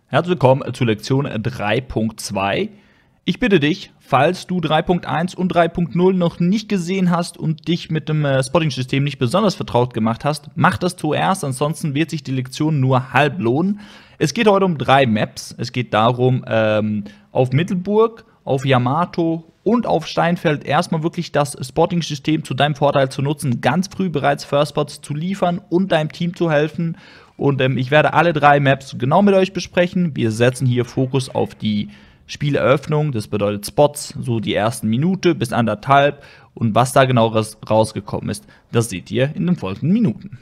Herzlich willkommen zu Lektion 3.2. Ich bitte dich, falls du 3.1 und 3.0 noch nicht gesehen hast und dich mit dem Spotting-System nicht besonders vertraut gemacht hast, mach das zuerst, ansonsten wird sich die Lektion nur halb lohnen. Es geht heute um 3 Maps. Es geht darum, auf Mittelburg, auf Yamato und auf Steinfeld erstmal wirklich das Spotting-System zu deinem Vorteil zu nutzen, ganz früh bereits First Spots zu liefern und deinem Team zu helfen. Und ich werde alle 3 Maps genau mit euch besprechen. Wir setzen hier Fokus auf die Spieleröffnung, das bedeutet Spots, so die ersten Minute bis 1,5. Und was da genau rausgekommen ist, das seht ihr in den folgenden Minuten.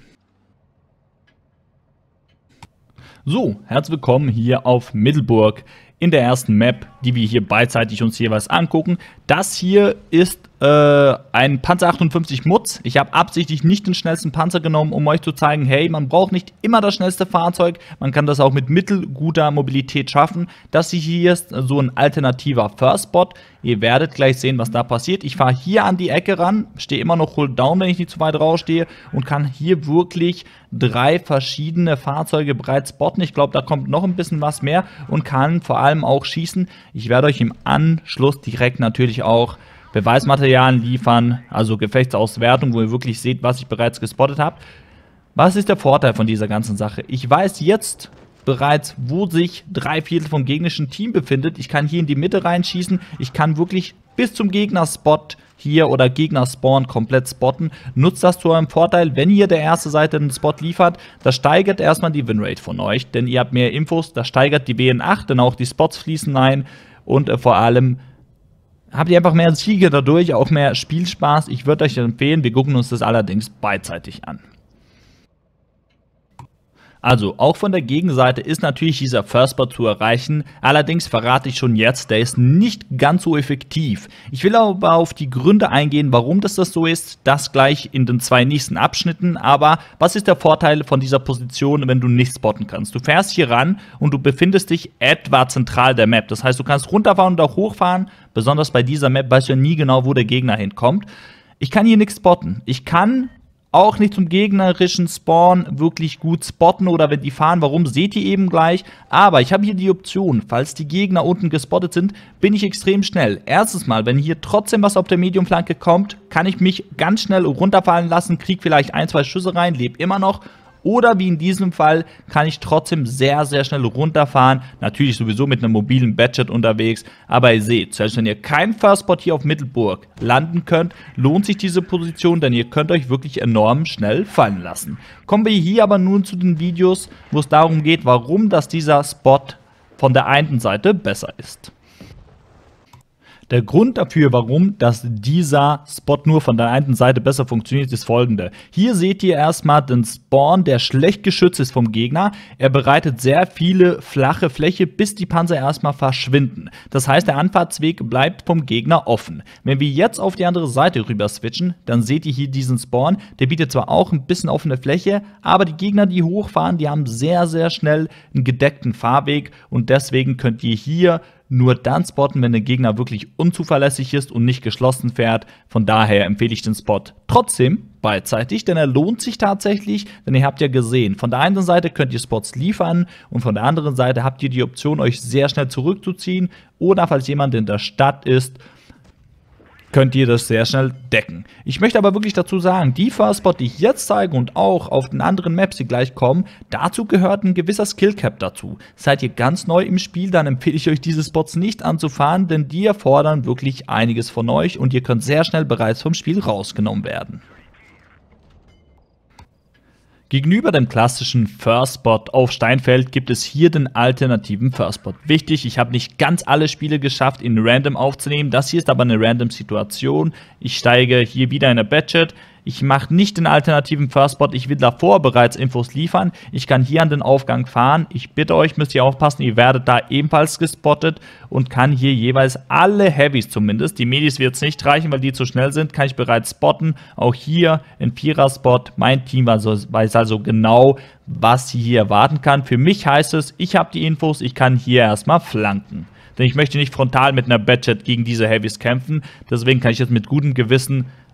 So, herzlich willkommen hier auf Mittelburg in der ersten Map, die wir hier beidseitig uns jeweils angucken. Das hier ist ein Panzer 58 Mutz. Ich habe absichtlich nicht den schnellsten Panzer genommen, um euch zu zeigen, hey, man braucht nicht immer das schnellste Fahrzeug, man kann das auch mit mittelguter Mobilität schaffen. Das hier ist so ein alternativer First Spot. Ihr werdet gleich sehen, was da passiert. Ich fahre hier an die Ecke ran, stehe immer noch Hold Down, wenn ich nicht zu weit rausstehe, und kann hier wirklich 3 verschiedene Fahrzeuge bereits spotten. Ich glaube, da kommt noch ein bisschen was mehr und kann vor allem auch schießen. Ich werde euch im Anschluss direkt natürlich auch Beweismaterialien liefern, also Gefechtsauswertung, wo ihr wirklich seht, was ich bereits gespottet habe. Was ist der Vorteil von dieser ganzen Sache? Ich weiß jetzt bereits, wo sich 3/4 vom gegnerischen Team befindet. Ich kann hier in die Mitte reinschießen. Ich kann wirklich bis zum Gegnerspot hier oder Gegnerspawn komplett spotten. Nutzt das zu eurem Vorteil, wenn ihr der ersten Seite einen Spot liefert. Das steigert erstmal die Winrate von euch, denn ihr habt mehr Infos. Das steigert die WN8, denn auch die Spots fließen ein. Und vor allem habt ihr einfach mehr Siege dadurch, auch mehr Spielspaß. Ich würde euch empfehlen, wir gucken uns das allerdings beidseitig an. Also, auch von der Gegenseite ist natürlich dieser First Spot zu erreichen, allerdings verrate ich schon jetzt, der ist nicht ganz so effektiv. Ich will aber auf die Gründe eingehen, warum das so ist, das gleich in den 2 nächsten Abschnitten, aber was ist der Vorteil von dieser Position, wenn du nicht spotten kannst? Du fährst hier ran und du befindest dich etwa zentral der Map, das heißt, du kannst runterfahren und auch hochfahren, besonders bei dieser Map weißt du ja nie genau, wo der Gegner hinkommt. Ich kann hier nichts spotten, ich kann auch nicht zum gegnerischen Spawn wirklich gut spotten oder wenn die fahren, warum, seht ihr eben gleich. Aber ich habe hier die Option, falls die Gegner unten gespottet sind, bin ich extrem schnell. Erstens mal, wenn hier trotzdem was auf der Mediumflanke kommt, kann ich mich ganz schnell runterfallen lassen, krieg vielleicht 1, 2 Schüsse rein, lebe immer noch. Oder wie in diesem Fall kann ich trotzdem sehr, sehr schnell runterfahren. Natürlich sowieso mit einem mobilen Badget unterwegs. Aber ihr seht, selbst wenn ihr keinen First Spot hier auf Mittelburg landen könnt, lohnt sich diese Position, denn ihr könnt euch wirklich enorm schnell fallen lassen. Kommen wir hier aber nun zu den Videos, wo es darum geht, warum dieser Spot von der einen Seite besser ist. Der Grund dafür, warum dieser Spot nur von der einen Seite besser funktioniert, ist folgende. Hier seht ihr erstmal den Spawn, der schlecht geschützt ist vom Gegner. Er bereitet sehr viele flache Fläche, bis die Panzer erstmal verschwinden. Das heißt, der Anfahrtsweg bleibt vom Gegner offen. Wenn wir jetzt auf die andere Seite rüber switchen, dann seht ihr hier diesen Spawn. Der bietet zwar auch ein bisschen offene Fläche, aber die Gegner, die hochfahren, die haben sehr, sehr schnell einen gedeckten Fahrweg und deswegen könnt ihr hier nur dann spotten, wenn der Gegner wirklich unzuverlässig ist und nicht geschlossen fährt. Von daher empfehle ich den Spot trotzdem beidseitig, denn er lohnt sich tatsächlich, denn ihr habt ja gesehen, von der einen Seite könnt ihr Spots liefern und von der anderen Seite habt ihr die Option, euch sehr schnell zurückzuziehen oder falls jemand in der Stadt ist, könnt ihr das sehr schnell decken. Ich möchte aber wirklich dazu sagen, die First Spot, die ich jetzt zeige und auch auf den anderen Maps, die gleich kommen, dazu gehört ein gewisser Skillcap dazu. Seid ihr ganz neu im Spiel, dann empfehle ich euch, diese Spots nicht anzufahren, denn die erfordern wirklich einiges von euch und ihr könnt sehr schnell bereits vom Spiel rausgenommen werden. Gegenüber dem klassischen First Spot auf Steinfeld gibt es hier den alternativen First Spot. Wichtig, ich habe nicht ganz alle Spiele geschafft, in Random aufzunehmen. Das hier ist aber eine Random-Situation. Ich steige hier wieder in eine Badget. Ich mache nicht den alternativen First Spot, ich will davor bereits Infos liefern. Ich kann hier an den Aufgang fahren. Ich bitte euch, müsst ihr aufpassen, ihr werdet da ebenfalls gespottet und kann hier jeweils alle Heavys zumindest, die Medis wird es nicht reichen, weil die zu schnell sind, kann ich bereits spotten. Auch hier ein 4er-Spot. Mein Team weiß also genau, was sie hier erwarten kann. Für mich heißt es, ich habe die Infos, ich kann hier erstmal flanken. Denn ich möchte nicht frontal mit einer Badget gegen diese Heavys kämpfen. Deswegen kann ich jetzt mit gutem Gewissen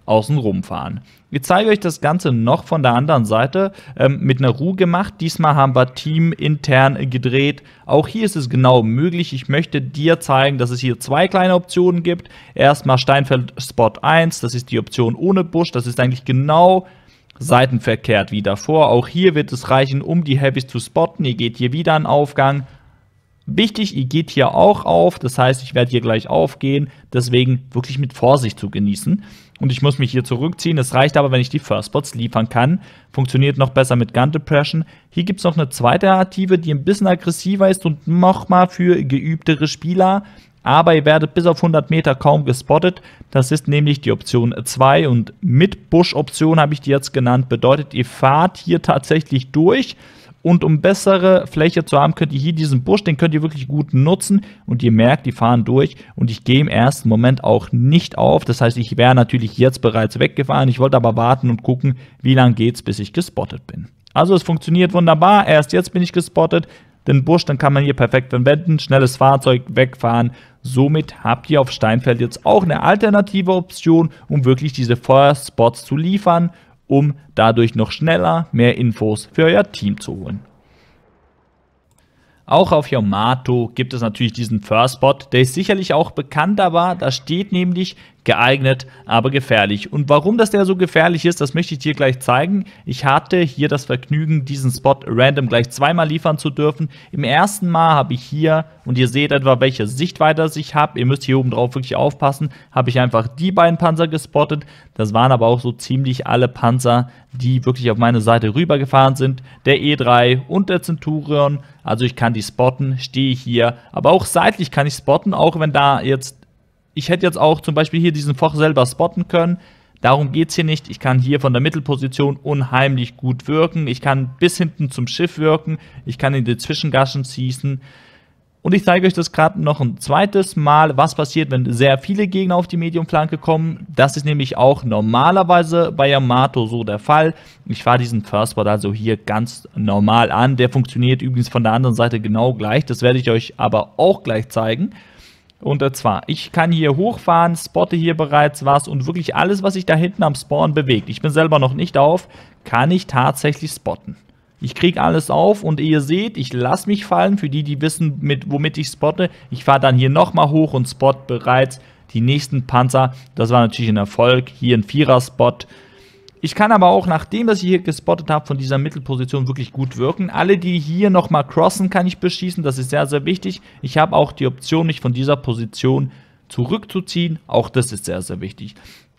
außen rumfahren. Ich zeige euch das Ganze noch von der anderen Seite mit einer Ruhe gemacht. Diesmal haben wir teamintern gedreht. Auch hier ist es genau möglich. Ich möchte dir zeigen, dass es hier zwei kleine Optionen gibt. Erstmal Steinfeld Spot 1, das ist die Option ohne Busch. Das ist eigentlich genau seitenverkehrt wie davor. Auch hier wird es reichen, um die Heavys zu spotten. Ihr geht hier wieder in Aufgang. Wichtig, ihr geht hier auch auf, das heißt, ich werde hier gleich aufgehen, deswegen wirklich mit Vorsicht zu genießen. Und ich muss mich hier zurückziehen, es reicht aber, wenn ich die First Spots liefern kann. Funktioniert noch besser mit Gun Depression. Hier gibt es noch eine zweite Alternative, die ein bisschen aggressiver ist und nochmal für geübtere Spieler. Aber ihr werdet bis auf 100 Meter kaum gespottet. Das ist nämlich die Option 2 und mit Busch-Option habe ich die jetzt genannt. Bedeutet, ihr fahrt hier tatsächlich durch. Und um bessere Fläche zu haben, könnt ihr hier diesen Busch, den könnt ihr wirklich gut nutzen. Und ihr merkt, die fahren durch. Und ich gehe im ersten Moment auch nicht auf. Das heißt, ich wäre natürlich jetzt bereits weggefahren. Ich wollte aber warten und gucken, wie lange geht's, bis ich gespottet bin. Also es funktioniert wunderbar. Erst jetzt bin ich gespottet. Den Busch, dann kann man hier perfekt wenden. Schnelles Fahrzeug wegfahren. Somit habt ihr auf Steinfeld jetzt auch eine alternative Option, um wirklich diese First Spots zu liefern, um dadurch noch schneller mehr Infos für euer Team zu holen. Auch auf Yamato gibt es natürlich diesen First Spot, der ist sicherlich auch bekannt, aber da steht nämlich geeignet, aber gefährlich. Und warum der so gefährlich ist, das möchte ich dir gleich zeigen. Ich hatte hier das Vergnügen, diesen Spot random gleich zweimal liefern zu dürfen. Im ersten Mal habe ich hier, und ihr seht etwa, welche Sichtweite ich habe, ihr müsst hier oben drauf wirklich aufpassen, habe ich einfach die beiden Panzer gespottet. Das waren aber auch so ziemlich alle Panzer, die wirklich auf meine Seite rübergefahren sind. Der E3 und der Centurion, also ich kann die spotten, stehe ich hier, aber auch seitlich kann ich spotten, auch wenn da jetzt, ich hätte jetzt auch zum Beispiel hier diesen Foch selber spotten können. Darum geht es hier nicht. Ich kann hier von der Mittelposition unheimlich gut wirken. Ich kann bis hinten zum Schiff wirken. Ich kann in die Zwischengassen schießen. Und ich zeige euch das gerade noch ein zweites Mal, was passiert, wenn sehr viele Gegner auf die Mediumflanke kommen. Das ist nämlich auch normalerweise bei Yamato so der Fall. Ich fahre diesen First Spot also hier ganz normal an. Der funktioniert übrigens von der anderen Seite genau gleich. Das werde ich euch aber auch gleich zeigen. Und zwar, ich kann hier hochfahren, spotte hier bereits was und wirklich alles, was sich da hinten am Spawn bewegt, ich bin selber noch nicht auf, kann ich tatsächlich spotten. Ich kriege alles auf und ihr seht, ich lasse mich fallen, für die, die wissen, womit ich spotte. Ich fahre dann hier nochmal hoch und spot bereits die nächsten Panzer. Das war natürlich ein Erfolg, hier ein Vierer-Spot. Ich kann aber auch, nachdem ich hier gespottet habe, von dieser Mittelposition wirklich gut wirken. Alle, die hier nochmal crossen, kann ich beschießen. Das ist sehr, sehr wichtig. Ich habe auch die Option, mich von dieser Position zurückzuziehen. Auch das ist sehr, sehr wichtig.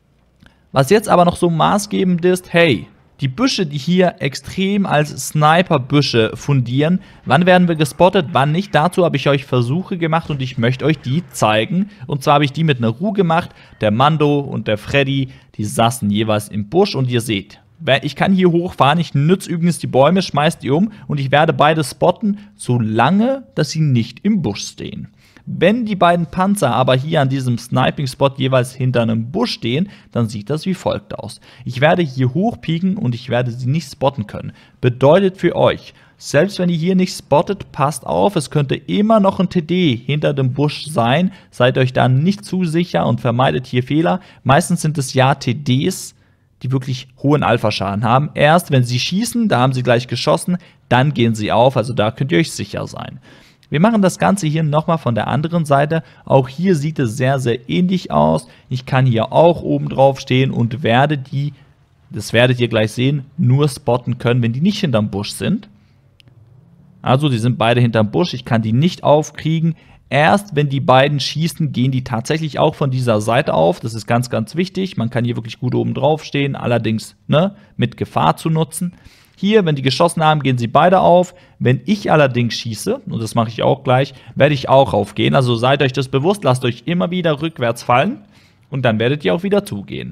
Was jetzt aber noch so maßgebend ist, hey, die Büsche, die hier extrem als Sniper-Büsche fundieren, wann werden wir gespottet, wann nicht, dazu habe ich euch Versuche gemacht und ich möchte euch die zeigen. Und zwar habe ich die mit einer Ruhe gemacht, der Mando und der Freddy, die saßen jeweils im Busch und ihr seht, ich kann hier hochfahren, ich nütze übrigens die Bäume, schmeiß die um und ich werde beide spotten, solange, dass sie nicht im Busch stehen. Wenn die beiden Panzer aber hier an diesem Sniping-Spot jeweils hinter einem Busch stehen, dann sieht das wie folgt aus. Ich werde hier hochpieken und ich werde sie nicht spotten können. Bedeutet für euch, selbst wenn ihr hier nicht spottet, passt auf, es könnte immer noch ein TD hinter dem Busch sein. Seid euch da nicht zu sicher und vermeidet hier Fehler. Meistens sind es ja TDs, die wirklich hohen Alpha-Schaden haben. Erst wenn sie schießen, da haben sie gleich geschossen, dann gehen sie auf, also da könnt ihr euch sicher sein. Wir machen das Ganze hier nochmal von der anderen Seite. Auch hier sieht es sehr, sehr ähnlich aus. Ich kann hier auch oben drauf stehen und werde die, das werdet ihr gleich sehen, nur spotten können, wenn die nicht hinterm Busch sind. Also die sind beide hinterm Busch, ich kann die nicht aufkriegen. Erst wenn die beiden schießen, gehen die tatsächlich auch von dieser Seite auf. Das ist ganz, ganz wichtig. Man kann hier wirklich gut oben drauf stehen, allerdings mit Gefahr zu nutzen. Hier, wenn die geschossen haben, gehen sie beide auf. Wenn ich allerdings schieße, und das mache ich auch gleich, werde ich auch aufgehen. Also seid euch das bewusst, lasst euch immer wieder rückwärts fallen und dann werdet ihr auch wieder zugehen.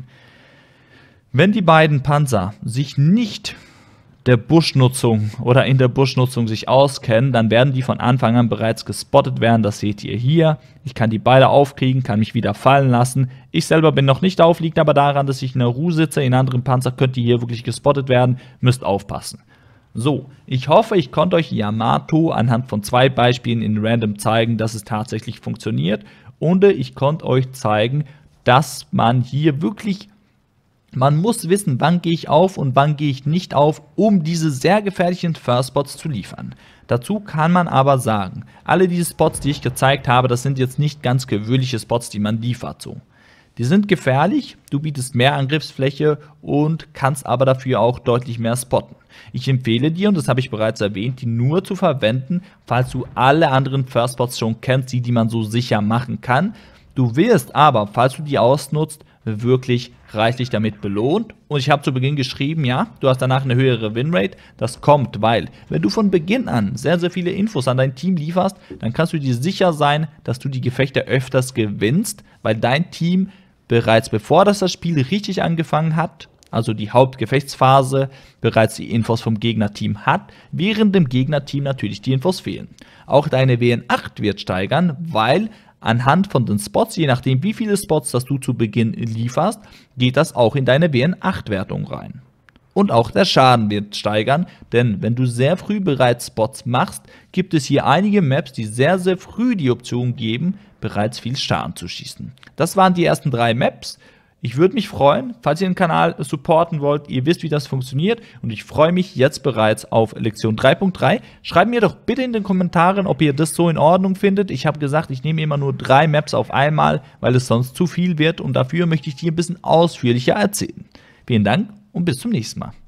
Wenn die beiden Panzer sich nicht der Buschnutzung oder in der Buschnutzung sich auskennen, dann werden die von Anfang an bereits gespottet werden. Das seht ihr hier. Ich kann die beide aufkriegen, kann mich wieder fallen lassen. Ich selber bin noch nicht auf, liegt aber daran, dass ich in der Ruhe sitze. In anderen Panzer könnt ihr hier wirklich gespottet werden. Müsst aufpassen. So, ich hoffe, ich konnte euch Yamato anhand von 2 Beispielen in Random zeigen, dass es tatsächlich funktioniert. Und ich konnte euch zeigen, dass man hier wirklich Man muss wissen, wann gehe ich auf und wann gehe ich nicht auf, um diese sehr gefährlichen First Spots zu liefern. Dazu kann man aber sagen, alle diese Spots, die ich gezeigt habe, das sind jetzt nicht ganz gewöhnliche Spots, die man liefert so. Die sind gefährlich, du bietest mehr Angriffsfläche und kannst aber dafür auch deutlich mehr spotten. Ich empfehle dir, und das habe ich bereits erwähnt, die nur zu verwenden, falls du alle anderen First Spots schon kennst, die man so sicher machen kann. Du wirst aber, falls du die ausnutzt, wirklich reichlich damit belohnt. Und ich habe zu Beginn geschrieben, ja, du hast danach eine höhere Winrate. Das kommt, weil, wenn du von Beginn an sehr, sehr viele Infos an dein Team lieferst, dann kannst du dir sicher sein, dass du die Gefechte öfters gewinnst, weil dein Team bereits bevor das Spiel richtig angefangen hat, also die Hauptgefechtsphase, bereits die Infos vom Gegnerteam hat, während dem Gegnerteam natürlich die Infos fehlen. Auch deine WN8 wird steigern, weil anhand von den Spots, je nachdem wie viele Spots das du zu Beginn lieferst, geht das auch in deine WN8-Wertung rein. Und auch der Schaden wird steigern, denn wenn du sehr früh bereits Spots machst, gibt es hier einige Maps, die sehr, sehr früh die Option geben, bereits viel Schaden zu schießen. Das waren die ersten 3 Maps. Ich würde mich freuen, falls ihr den Kanal supporten wollt, ihr wisst, wie das funktioniert und ich freue mich jetzt bereits auf Lektion 3.3. Schreibt mir doch bitte in den Kommentaren, ob ihr das so in Ordnung findet. Ich habe gesagt, ich nehme immer nur 3 Maps auf einmal, weil es sonst zu viel wird und dafür möchte ich dir ein bisschen ausführlicher erzählen. Vielen Dank und bis zum nächsten Mal.